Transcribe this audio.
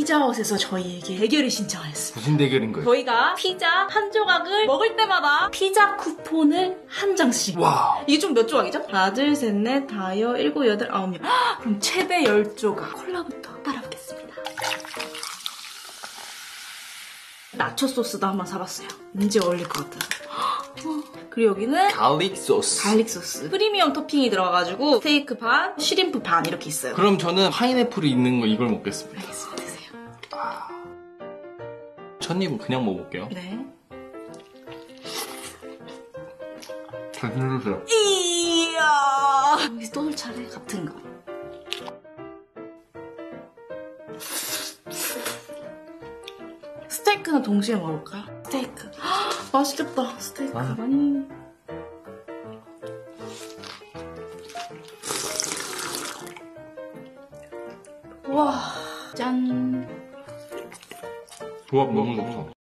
피자헛에서 저희에게 대결을 신청하였습니다. 무슨 대결인 거예요? 저희가 피자 한 조각을 먹을 때마다 피자 쿠폰을 한 장씩. 와. 이게 좀 몇 조각이죠? 하나, 둘, 셋, 넷, 다여, 일곱, 여덟, 아홉 명. 그럼 최대 10조각. 콜라부터 따라보겠습니다. 나초 소스도 한번 사봤어요. 왠지 어울릴 것 같아서. 그리고 여기는 갈릭 소스. 갈릭 소스. 프리미엄 토핑이 들어가가지고 스테이크 반, 쉬림프 반 이렇게 있어요. 그럼 저는 파인애플이 있는 거 이걸 먹겠습니다. 알겠습니다. 드세요. 첫 입은 그냥 먹어볼게요. 네. 잘 들으세요. 이야. 여기 또 차례 같은 거. 스테이크는 동시에 먹을까요? 스테이크. 맛있겠다. 스테이크 많이. 와, 짠. 조합 너무 좋다.